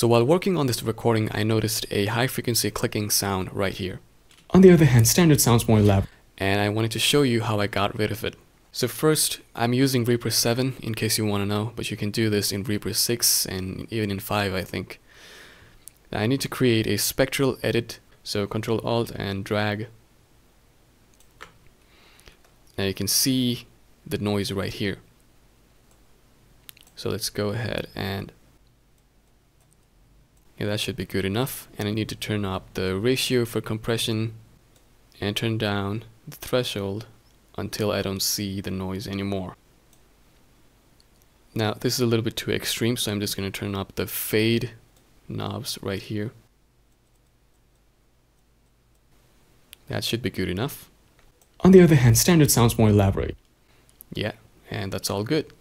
So while working on this recording, I noticed a high frequency clicking sound right here. On the other hand, standard sounds more elaborate, and I wanted to show you how I got rid of it. So first, I'm using Reaper 7 in case you want to know, but you can do this in Reaper 6 and even in 5, I think. Now I need to create a spectral edit, so Control Alt and drag. Now you can see the noise right here. So let's go ahead and that should be good enough. And I need to turn up the ratio for compression and turn down the threshold until I don't see the noise anymore. Now this is a little bit too extreme, so I'm just going to turn up the fade knobs right here. That should be good enough. On the other hand, standard sounds more elaborate. Yeah, and that's all good.